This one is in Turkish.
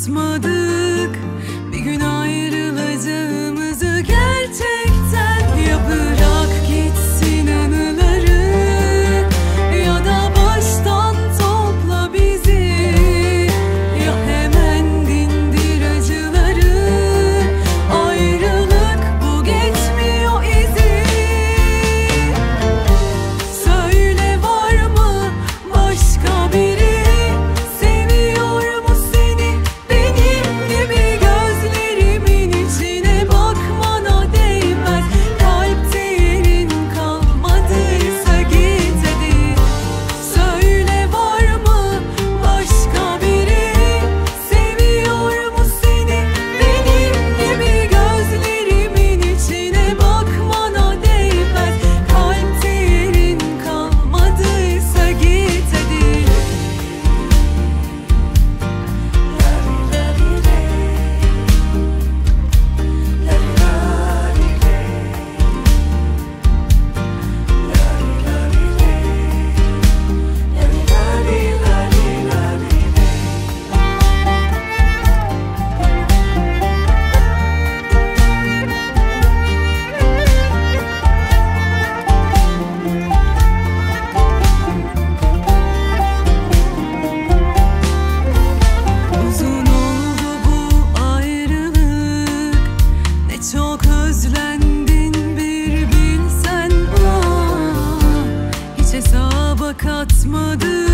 katmadık. Bir gün ayrılacağımızı gerçekten ya bırak gitsin anıları, ya da baştan topla bizi, ya hemen dindir acıları. Ayrılık bu geçmiyor izi. Söyle var mı başka biri? Çok özlendin bir bilsen, ah, hiç hesaba katmadım.